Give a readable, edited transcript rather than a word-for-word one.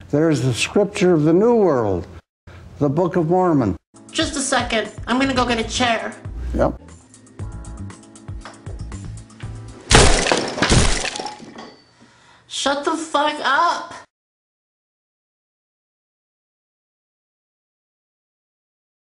There's the scripture of the New World, the Book of Mormon. Just a second. I'm gonna go get a chair. Yep. Shut the fuck up!